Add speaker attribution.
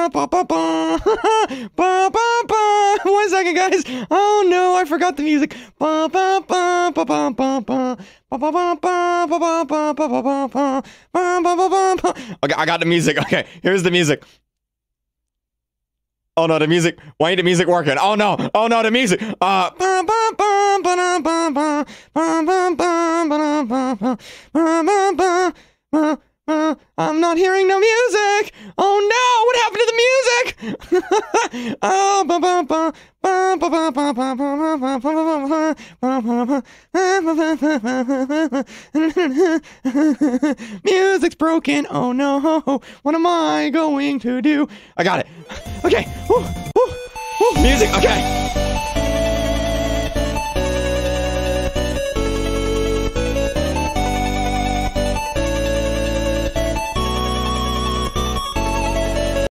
Speaker 1: One second, guys. Oh no, I forgot the music. Okay, I got the music. Okay, here's the music. Oh no, the music. Why ain't the music working? Oh no, the music. I'm not hearing no music. Oh no, what happened to the music? Oh, music's broken. Oh no, what am I going to do? I got it. Okay. Music. Okay.